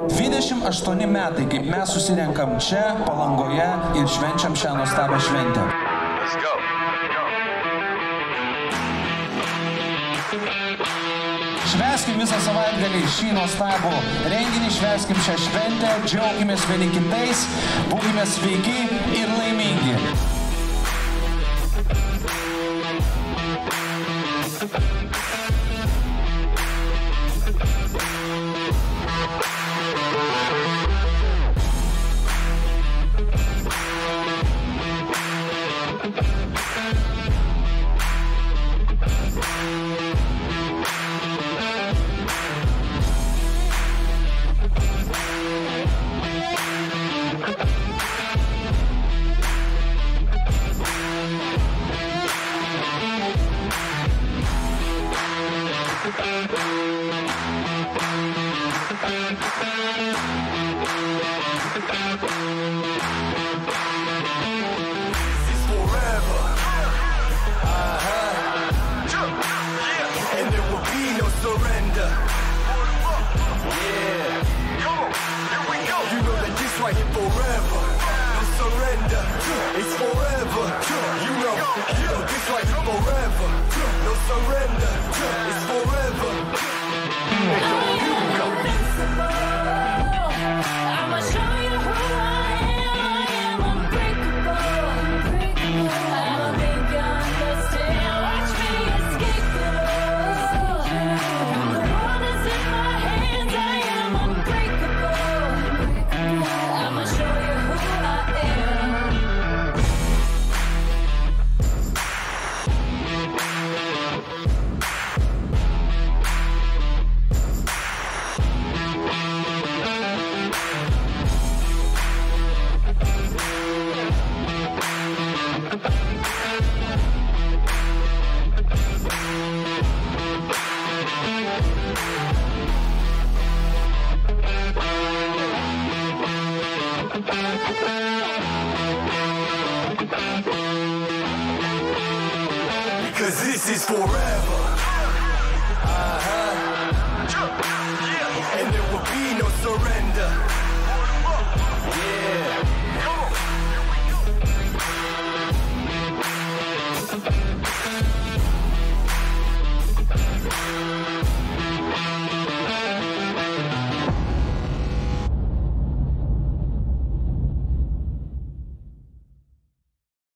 28 metai, kaip mes susirenkam čia, Palangoje ir švenčiam šią nuostabią šventę. Let's go. Švęskim visą savaitgalį šį nuostabų renginį, švęskim šią šventę, džiaugimės vieni kitais, būkime sveiki ir laimingi. Cause this is forever. And there will be no surrender. Yeah.